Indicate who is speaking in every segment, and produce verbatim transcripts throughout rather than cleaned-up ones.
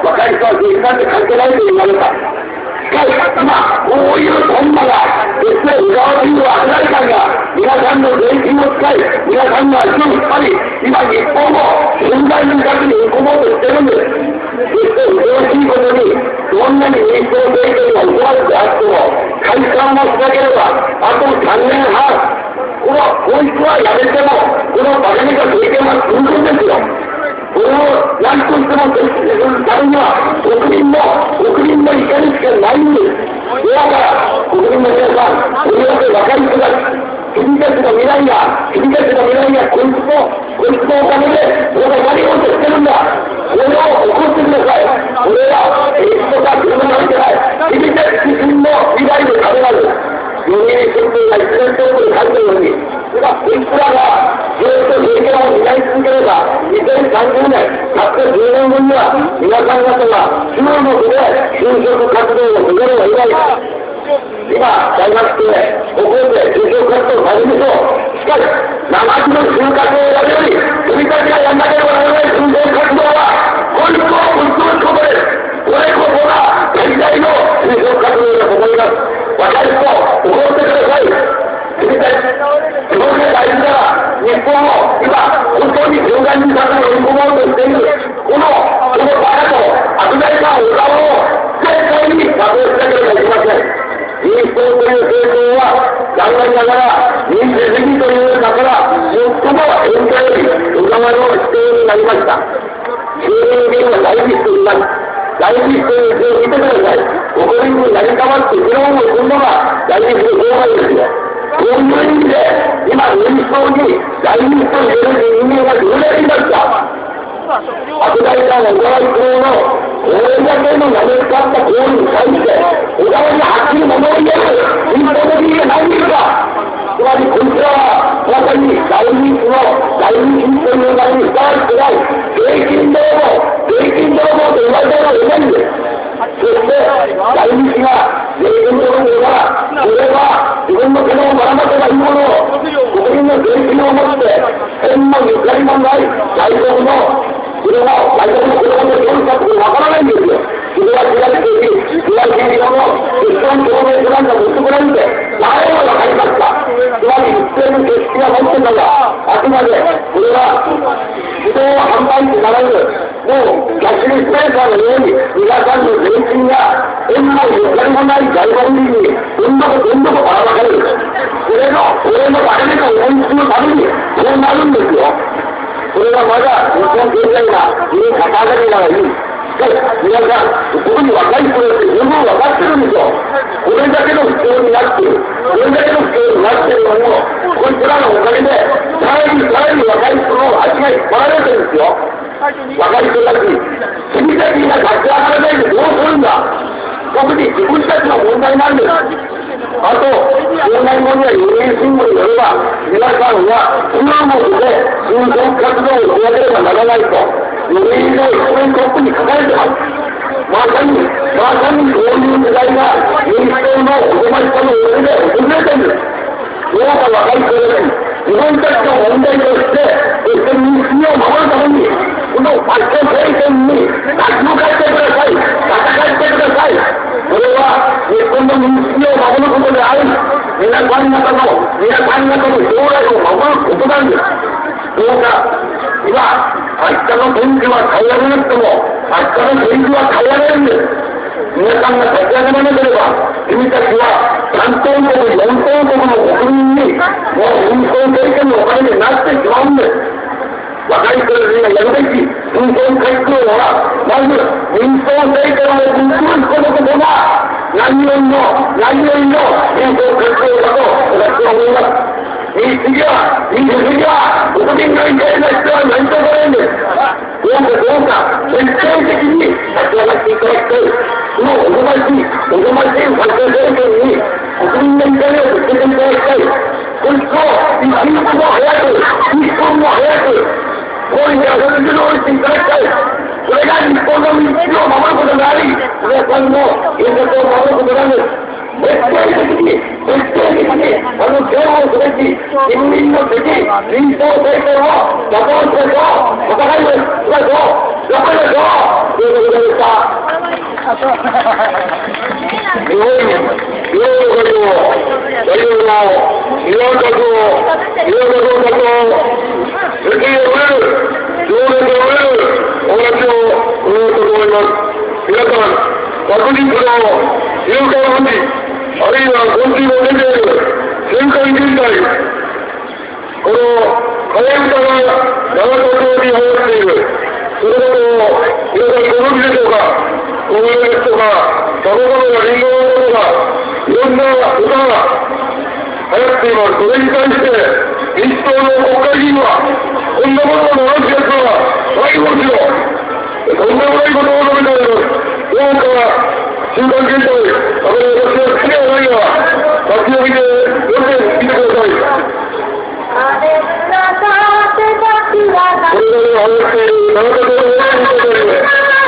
Speaker 1: 若い人は政治なんて関係ないと言われた。しかし、今、こういうトンマが、決して浦和企業はアメリカが、皆さんの税金を使い、皆さんの足を引っ張り、今、日本を信頼の額に追い込もうとしてるんです。そして恐ろしいことに、どんなに民主党政権が行われてあっても、解散をしなければ、あとさんねんはん、この法律はやめても、このバカげた政権は続くんですよ。これを何としても設置するためには、国民の、国民の意見しかないんです。だから、国民の皆さん、とりわけ若い人たち、君たちの未来が、君たちの未来がこいつの、こいつのおかげで、これがやりようとしてるんだ。これを起こしてください。これは、エイチとか車なんてない。君たち自身の未来で食べられる。読売新聞が一年程度に書いてるように、こいつらがずっと政権を担い続ければ、にせんさんじゅうねん、たったじゅうねんごには、皆さん方が中国で就職活動を始めればいない。今、大学生、ここで就職活動を始めましょう。しかし、生木の就活をやるより、君たちがやんなければならない就職活動は、こいつをぶっ潰すことです。これこそが最大の就職活動だと思います。若い人、怒ってください。君たち、日本で大事なら、日本を今、本当に循環にさせて追い込もうとしている、この、このバカと悪罪なお顔を絶対に打倒しなければいけません。民主党という政党は、残念ながら、民主主義という中から、最も遠慮より裏側の指定になりました。衆議院議員は大リストになり、大リストを見てください。国民に成り代わって議論をするのが大リスト障害ですよ。そういう意味で、今、民主党に大リストに入れる人間がどれだけいました。悪大さんの小川一郎のこれだけの名に使った行為に対して、小川にはっきり物を言える民主党の議員がないんですか。つまりこいつらはまさに大リストの大リストという名にふさわしくない税金泥棒、税金泥棒と言われたらいないんです。そして大リストが税金泥棒がこれは自分の手のばらまけばいいものを国民の税金を持って天のゆかりもない外国のこれは外国の子供の教育学でわからないんですよ。それは違っている、違う企業の決算証明書なんか持ってこないんで、誰がわかりますか。つまり一定の決識が持ってたが、あくまでこれは自動販売機ならぬ、もうキャッシュレスペーパーのように皆さんの税金が縁もゆかりもない外国人にどんどこどんどこばらまかれる。これの、これの誰かを演出のためにそうなるんですよ。それはまだ日本経済がいい方上がりならいい。しかし、皆さん、特に若い人だって十分分かってるんですよ。これだけの不況になっている。これだけの不況になっているのも、こいつらのおかげで、さらにさらに若い人の足が引っ張られてるんですよ。若い人たち、君たちが立ち上がらないでどうするんだ。特に自分たちの問題なんです。あと、じゅうねんごには読売新聞によれば、皆さんは中国で就職活動をしなければならないと、読売の一面トップに書かれてます。まさに、まさにこういう時代が民主党のお困りさの上で訪れているんです。どうか若い人たち、自分たちの問題として、そして民主主義を守るために、このファッション政権に立ち向かってください。戦ってください。これは日本の民主主義を守ることであり、皆さん方の、皆さん方の将来を守ることなんです。どうか、今、明日の天気は変えられなくても、明日の天気は変えられるんです。皆さんが立ち上がらなければ、君たちはさん等国、よん等国の国民に、もう民主党政権のお金になってしまうんです。若い人たちがやるべき紛争回復は、まず民主党政権をぶっ潰すことこそが、何よりの、何よりの紛争回復だと私は思います。民主主義は、民主主義は、国民の意見の必要は何ともないんです。どうかどうか、徹底的に立ち上がっていただきたい。そのおぞましい、おぞましいファッション政権に国民の意見をぶつけていただきたい。そいつを一日も早く、一分も早く、こういうふうに遊び通りしていただきたい。それが日本の民主主義を守ることであり、皆さんの原則を守ることなんです。徹底的に、徹底的に、あの手をすべき、人民の敵、民主党政権を打倒しましょう。お互いをしましょう。頑張りましょう。ということでした。 日本、日本の方を、大丈夫の日本活を、日本活を活を、責任を得る、情熱を得るお話をお願いしたと思います。皆さん、昨日の入管判事、あるいは今週も出ている戦艦現代、この替え歌が長田町に流行っている、それだと皆さんご存知でしょうか。小室ですとか、さまざまなリンゴのものが、いろんな歌が流行っています。それに対して、民主党の国会議員は、こんなものを流すやつは最後ですよ。とんでもないことを述べております。どうか、週刊現代、あまり私は好きではないが、先を見て、よく見てください。これまでは流行っている長田町の応援に対して、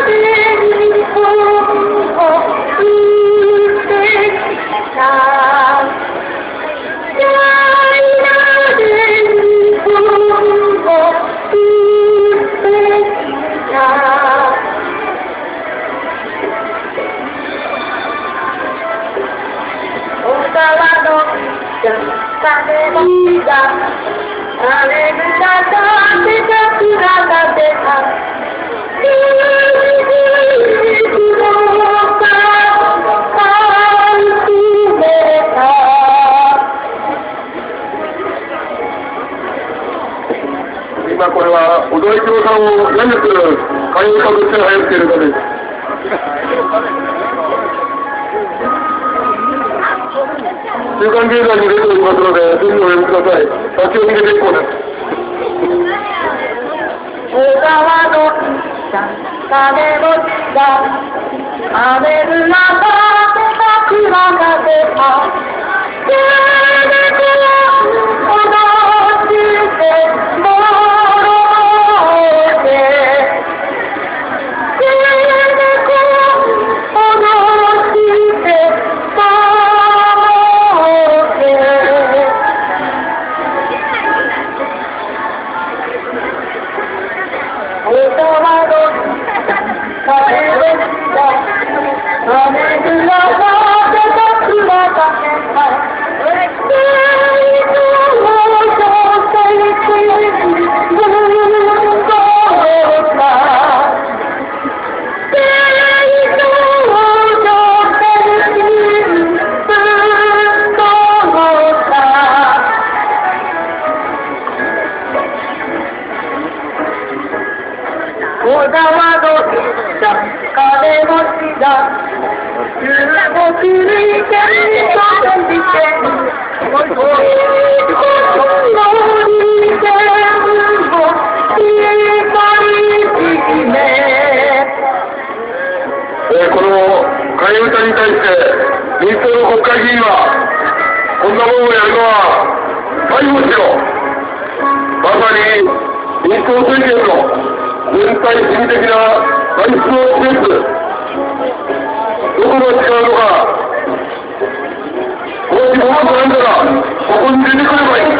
Speaker 1: 今これは小田一郎さんを何する勧誘として流行っているかです。週刊経済に出ておりますので、ぜひお読みください。先を見て結構です。小川の金持ちが雨の中で桜が出た。この替え歌に対して民主党の国会議員はこんなものをやるのは最後ですよ。まさに民主党政権の全体主義的な体質を示すどこが違うのか、もしもっとなんだらここに出てくればいい。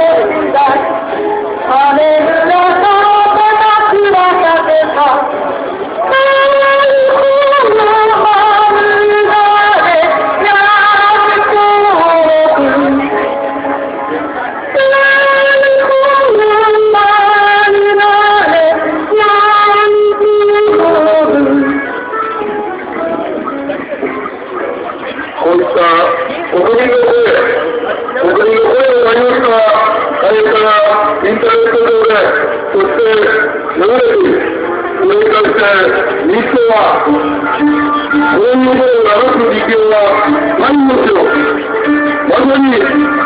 Speaker 1: こういった国民の声、国民の声をなりました会社がインターネット上で、そして流れている。それに対して民主党は、そういうものを流す力量はないんですよ。まさに